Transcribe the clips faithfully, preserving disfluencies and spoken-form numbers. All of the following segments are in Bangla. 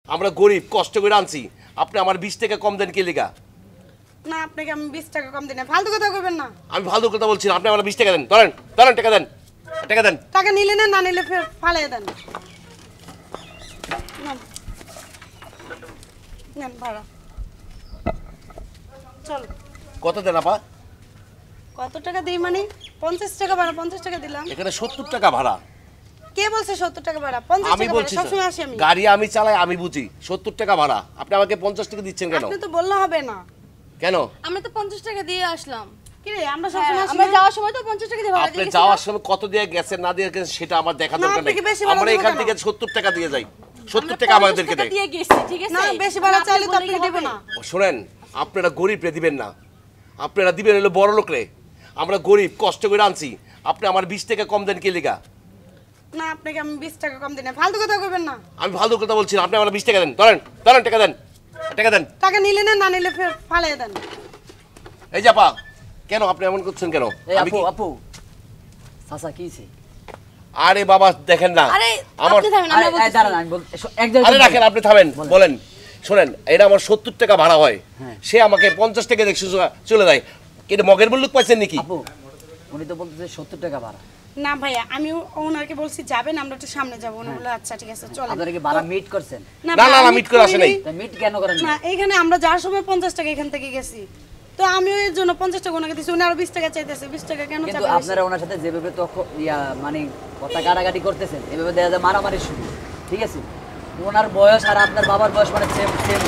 আমরা গরিব, কষ্ট করে আনছি। আপনি আমার বিশ টাকা কম দেন কে লিগা? না আপনাকে আমি বিশ টাকা কম দিই না, ফালতু কথা কইবেন না। আমি ফালতু কথা বলছি না, আপনি আমার বিশ টাকা দেন। ধরেন ধরেন টাকা দেন, টাকা দেন। টাকা নিলে না, না নিলে ফের ফালাইয়া দেন। নেন। নেন ভাড়া। চল। কত দেন আপা? কত টাকা দিই মানে? পঞ্চাশ টাকা ভাড়া, পঞ্চাশ টাকা দিলাম। এখানে সত্তর টাকা ভাড়া। কে বলছে সত্তর টাকা ভাড়া? পঞ্চাশ আমি টাকা বলছি ভাড়া, সবসময় আসি আমি। গাড়ি আমি চালাই, আমি বুঝি। সত্তর টাকা ভাড়া, আপনি আমাকে পঞ্চাশ টাকা দিচ্ছেন কেন? আপনি তো বললে হবে না। কেন? আমরা তো পঞ্চাশ টাকা দিয়ে আসলাম। কি রে, আমরা সবসময় আসি আমরা না? যাওয়ার সময় তো পঞ্চাশ টাকা দিয়ে ভাড়া আপনি দিয়ে যাওয়ার সময় কত দিয়ে গেছেন না দিয়ে গেছেন সেটা আমার দেখা না, দরকার আপনি নেই। কি বেশি ভাড়া আমরা দিবেন এখান কেন? থেকে সত্তর টাকা দিয়ে যাই, সত্তর আমরা টাকা পঞ্চাশ আমাদেরকে টাকা দেয়। দিয়ে গেছি, ঠিক আছে? না, বেশি ভাড়া আপনি চাইলে তো বললেই আপনাকে হবে। দেব না। ও, শোনেন, আপনারা গরিবরে দিবেন না, আপনারা দিবেন হলো বড় লোকরে। আমরা গরিব, কষ্ট করে আনছি। আপনি আমার বিশ টাকা কম দেন কে লিগা? না আপনাকে আমি বিশ টাকা কম দিই না, ফালতু কথা কইবেন না। আমি ফালতু কথা বলছি না, আপনি আমার বিশ টাকা দেন। ধরেন ধরেন টাকা দেন, টাকা দেন। টাকা নিলে না, না নিলে ফের ফালাইয়া দেন। এই জাপা, কেন আপনি এমন করছেন কেন? এই আমি আপু কি- আপু চাচা কিছে? আরে বাবা দেখেন না, আরে আমার আপনি থামেন, আমরা আরে এই বলতেছি। দাঁড়ান আমি বল এক জায়গায় আরে রাখেন, আপনি থামেন, বলেন। শোনেন, এটা আমার সত্তর টাকা ভাড়া হয়, হ্যাঁ। সে আমাকে পঞ্চাশ টাকা দেখে চলে যায়। কিন্তু মগের মুল্লুক পাইছেন নাকি? আপু উনি তো বলতেছে সত্তর টাকা ভাড়া। না ভাইয়া, আমি ওনারকে বলছি যাবেন, আমরা একটু সামনে যাবো। উনি বলে আচ্ছা ঠিক আছে চলেন। আপনারা কি ভাড়া মিট করছেন? না, ভাই, না, না, আমি মিট করে আসে নাই। করিনি। তা মিট কেন করেন না না? এইখানে আমরা যাওয়ার সময় পঞ্চাশ টাকা এখান থেকে গেছি, তো আমিও এর জন্য পঞ্চাশ টাকা ওনাকে দিচ্ছি। উনি আরো বিশ টাকা চাইতেছে, বিশ টাকা কেন কিন্তু চাইবে? আপনারা ওনার সাথে যেভাবে তো ইয়া মানে কথা কাটাকাটি করতেছেন, এভাবে দেখা যায় মারামারি শুরু। ঠিক আছে, ওনার বয়স আর আপনার বাবার বয়স মানে সেম সেম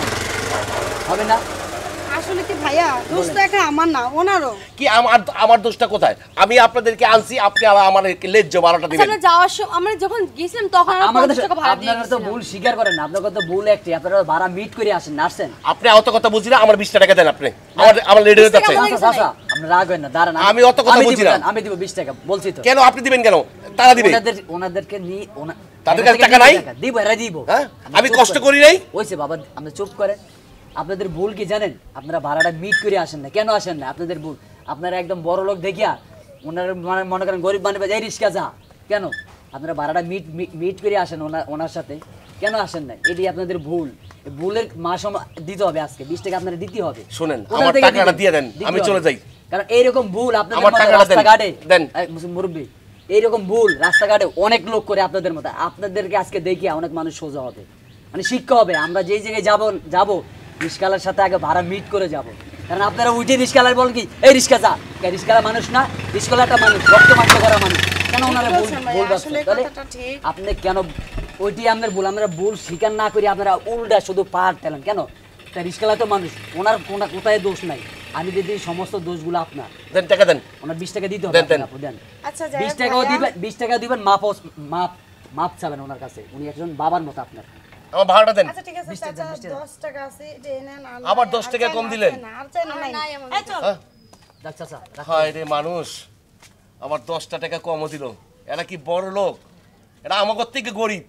হবে না? আসলে কি ভাইয়া, দোষ তো একা আমার না, ওনারও। কি আমার আমার দোষটা কোথায়? আমি আপনাদেরকে আনছি, আপনি আবার আমার লেজ্জ বারোটা আচ্ছা, দিবেন। আমরা যাওয়ার সময় আমরা যখন গেছিলাম তখন আমরা আমার পঞ্চাশ টাকা ভাড়া দিয়ে আপনারা তো গেছিলাম। ভুল স্বীকার করেন না, আপনার কথা ভুল একটি। আপনারা ভাড়া মিট করে আসেন না, আসছেন? আপনি অত কথা বুঝি না, আমার বিশ টাকা দেন। আপনি আমার আমার লেট হয়ে যাচ্ছে। আমাদের চাচা চাচা আপনি রাগ হবেন না, দাঁড়ান আমি অত কথা আমি বুঝি দিব, না। দাঁড়ান, আমি দিব বিশ টাকা বলছি তো। কেন আপনি দিবেন কেন? তারা দিবে। ওনাদের ওনাদেরকে নিয়ে ওনা তাদের কাছে টাকা নাই? দিব, এরা দিব। হ্যাঁ? আমরা আমি চুপ কষ্ট করেন। করি নাই? হইছে বাবা, আপনি চুপ করেন। আপনাদের ভুল কি জানেন? আপনারা ভাড়াটা মিট করে আসেন না। কেন আসেন না? আপনাদের ভুল। আপনারা একদম বড় লোক দেখিয়া ওনার মানে মনে করেন গরিব বানিয়ে যাই রিস্কা যা। কেন আপনারা ভাড়াটা মিট মিট করে আসেন ওনার ওনার সাথে? কেন আসেন না? এটি আপনাদের ভুল। এই ভুলের মাস দিতে হবে আজকে, বিশ টাকা আপনারা দিতে হবে। শুনেন, কোথা আমার থেকে টাকাটা দিবেন? দিয়ে দেন, দিতে আমি হবে। চলে যাই। কারণ এইরকম ভুল আপনাদের আমার মতো টাকাটা দেন, রাস্তাঘাটে দেন। এই মুরব্বী, এইরকম ভুল রাস্তাঘাটে অনেক লোক করে আপনাদের মতো। আপনাদেরকে আজকে দেখিয়া অনেক মানুষ সোজা হবে, মানে শিক্ষা হবে। আমরা যেই জায়গায় যাব যাব রিস্কালার সাথে আগে ভাড়া মিট করে যাব। কারণ আপনারা উঠে রিস্কালার বলেন কি এই রিস্কা যা, রিস্কালা মানুষ না, রিস্কালাটা মানুষ, রক্ত মাংস করা মানুষ। কেন ওনারা ভুল বলছেন ভাই, ভুল আসলে ভাবছেন? তাহলে কথাটা ঠিক। আপনি কেন ওইটি আপনার ভুল? আমরা ভুল স্বীকার না করি, আপনারা উল্টা শুধু পার ঠেলেন কেন? তা রিস্কালা তো মানুষ, ওনার কোনা কোথায় দোষ নাই। আমি দিদি সমস্ত দোষগুলো আপনার। দেন টাকা দেন। ওনার বিশ টাকা দিতে হবে। দেন, দেন। আপু দেন। আচ্ছা যাই বিশ হোক টাকাও ভাইয়া। দিবেন, বিশ টাকা দিবেন, মাপ মাপ মাপ চাবেন ওনার কাছে। উনি একজন বাবার মতো আপনার। আমার ভাড়াটা দেন। আচ্ছা ঠিক আছে বিশ টাকা, চাচা, বিশ টাকা। দশ টাকা আছে, এটা নেন। আর আবার নাই, দশ আর টাকা চাই কম না, দিলেন? আর চাই না, আর চাই না, আমার নাই। নাই, আমার এই চল। হ্যাঁ? দেখ চাচা, রাখ। হায় রে মানুষ, আমার দশটা টাকা কমও দিল। এরা কি বড় লোক? এরা আমার থেকে গরিব।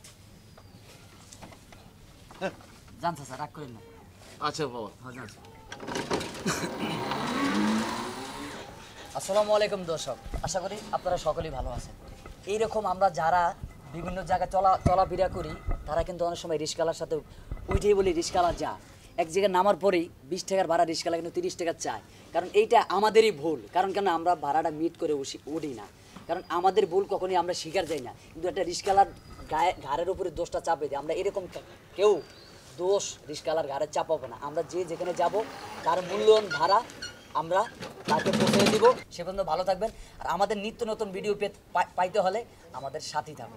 যান চাচা, রাগ করেন না। আচ্ছা বাবা। হ্যাঁ, যান। আসসালামু আলাইকুম দর্শক, আশা করি আপনারা সকলেই ভালো আছেন। এইরকম আমরা যারা বিভিন্ন জায়গায় চলা চলাফেরা করি, তারা কিন্তু অনেক সময় রিস্কালার সাথে উঠেই বলি রিস্কালা যা। এক জায়গায় নামার পরেই বিশ টাকার ভাড়া রিস্কালা কিন্তু তিরিশ টাকা চায়। কারণ এইটা আমাদেরই ভুল। কারণ কেন আমরা ভাড়াটা মিট করে উঠি উঠি না। কারণ আমাদের ভুল কখনই আমরা স্বীকার যাই না। কিন্তু একটা রিস্কালার গায়ে ঘাড়ের উপরে দোষটা চাপে দিই আমরা। এরকম কেউ দোষ রিস্কালার ঘাড়ে চাপাবো না। আমরা যে যেখানে যাব তার মূল্যবান ভাড়া আমরা তাকে পৌঁছে দিব। সে পর্যন্ত ভালো থাকবেন। আর আমাদের নিত্য নতুন ভিডিও পেতে পাইতে হলে আমাদের সাথেই থাকবেন।